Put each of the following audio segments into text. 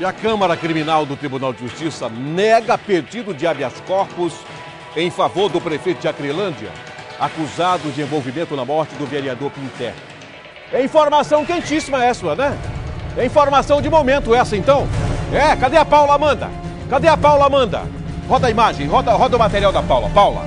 E a Câmara Criminal do Tribunal de Justiça nega pedido de habeas corpus em favor do prefeito de Acrelândia, acusado de envolvimento na morte do vereador Pinté. É informação quentíssima essa, né? É informação de momento essa, então. Cadê a Paula Amanda? Cadê a Paula Amanda? Roda a imagem, roda o material da Paula. Paula.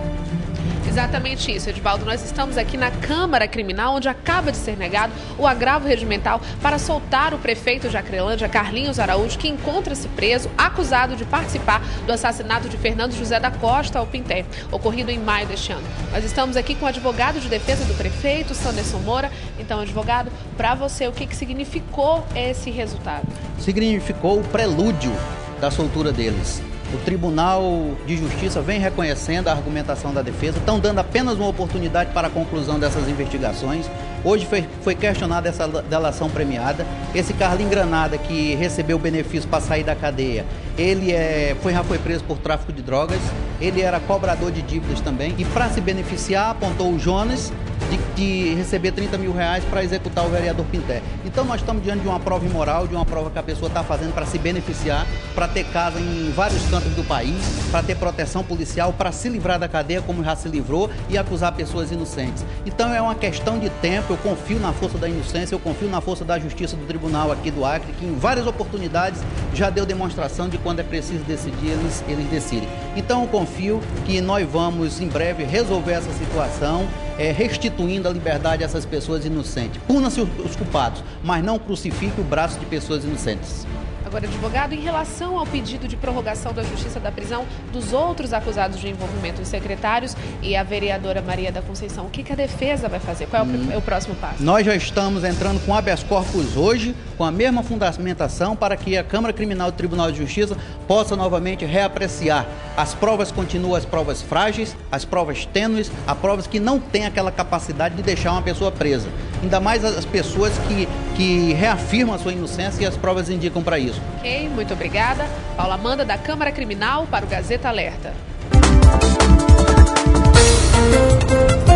Exatamente isso, Edivaldo. Nós estamos aqui na Câmara Criminal, onde acaba de ser negado o agravo regimental para soltar o prefeito de Acrelândia, Carlinhos Araújo, que encontra-se preso, acusado de participar do assassinato de Fernando José da Costa ao Pinté, ocorrido em maio deste ano. Nós estamos aqui com o advogado de defesa do prefeito, Sanderson Moura. Então, advogado, para você, o que significou esse resultado? Significou o prelúdio da soltura deles. O Tribunal de Justiça vem reconhecendo a argumentação da defesa, estão dando apenas uma oportunidade para a conclusão dessas investigações. Hoje foi questionada essa delação premiada. Esse Carlinhos Granada, que recebeu benefício para sair da cadeia, ele já foi preso por tráfico de drogas, ele era cobrador de dívidas também, e para se beneficiar apontou o Jonas de receber 30 mil reais para executar o vereador Pinté. Então nós estamos diante de uma prova imoral, de uma prova que a pessoa está fazendo para se beneficiar, para ter casa em vários cantos do país, para ter proteção policial, para se livrar da cadeia como já se livrou e acusar pessoas inocentes. Então é uma questão de tempo. Eu confio na força da inocência, eu confio na força da justiça do tribunal aqui do Acre, que em várias oportunidades já deu demonstração de quando é preciso decidir, eles decidem. Então eu confio que nós vamos em breve resolver essa situação, restituindo a liberdade a essas pessoas inocentes. Puna-se os culpados, mas não crucifique o braço de pessoas inocentes. Agora, advogado, em relação ao pedido de prorrogação da Justiça da prisão dos outros acusados de envolvimento, os secretários e a vereadora Maria da Conceição, o que a defesa vai fazer? Qual é o próximo passo? Nós já estamos entrando com habeas corpus hoje, com a mesma fundamentação, para que a Câmara Criminal do Tribunal de Justiça possa novamente reapreciar. As provas continuam as provas frágeis, as provas tênues, as provas que não têm aquela capacidade de deixar uma pessoa presa. Ainda mais as pessoas que reafirmam a sua inocência, e as provas indicam para isso. Ok, muito obrigada. Paula Amanda, da Câmara Criminal, para o Gazeta Alerta.